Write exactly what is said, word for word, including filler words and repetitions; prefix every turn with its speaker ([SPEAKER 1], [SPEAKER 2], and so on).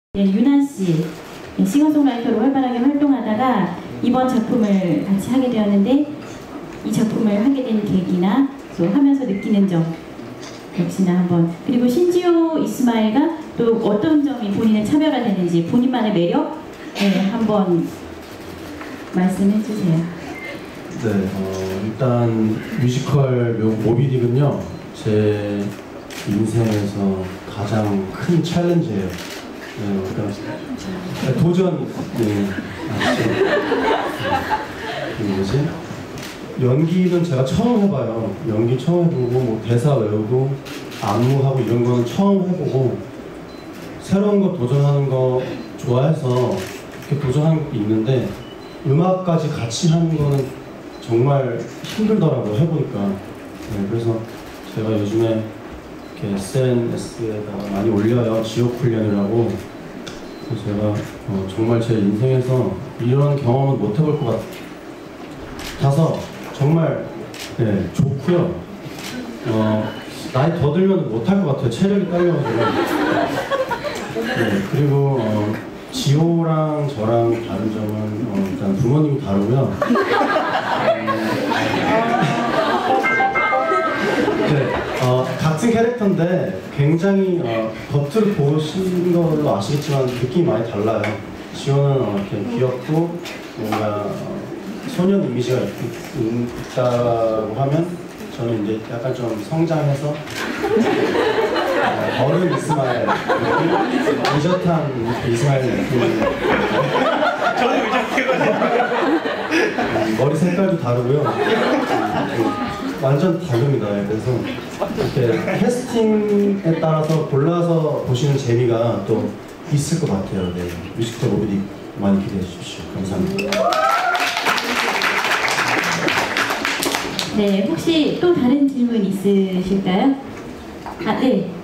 [SPEAKER 1] 네, 유난 씨, 네, 싱어송라이터로 활발하게 활동하다가 이번 작품을 같이 하게 되었는데 이 작품을 하게 된 계기나 또 하면서 느끼는 점 역시나 한번, 그리고 신지호 이스마일과 또 어떤 점이 본인의 차별화되는지 본인만의 매력 네, 한번 말씀해 주세요.
[SPEAKER 2] 네, 어, 일단 뮤지컬 모비딕은요 제 인생에서 가장 큰 챌린지예요. 네, 그러니까 도전, 네, 그 뭐지? 연기는 제가 처음 해봐요. 연기 처음 해보고 뭐 대사 외우고 안무하고 이런 거는 처음 해보고 새로운 거 도전하는 거 좋아해서 이렇게 도전하는 것도 있는데 음악까지 같이 하는 거는 정말 힘들더라고요, 해보니까. 네, 그래서 제가 요즘에 이렇게 에스엔에스에다가 많이 올려요. 지옥 훈련이라고. 그래서 제가 어, 정말 제 인생에서 이런 경험은 못 해볼 것 같아서 정말 네, 좋고요. 어, 나이 더 들면 못 할 것 같아요. 체력이 딸려가지고. 네, 그리고 어, 지호랑 저랑 다른 점은 어, 일단 부모님이 다르고요. 네, 어, 같은 캐릭터인데 굉장히 어, 겉으로 보신 걸로 아시겠지만 느낌이 많이 달라요. 지호는 어, 이렇게 귀엽고 뭔가 어, 소년 이미지가 있, 있다고 하면 저는 이제 약간 좀 성장해서 어, 어른 이스마일 느낌, 의젓한 이스마일 느낌.
[SPEAKER 3] 저도 의젓해가지고
[SPEAKER 2] 머리 색깔도 다르고요. 완전 다릅니다. 그래서 이렇게 캐스팅에 따라서 골라서 보시는 재미가 또 있을 것 같아요. 네, 뮤지컬 모비딕 많이 기대해 주십시오. 감사합니다.
[SPEAKER 1] 네, 혹시 또 다른 질문 있으실까요? 아, 네.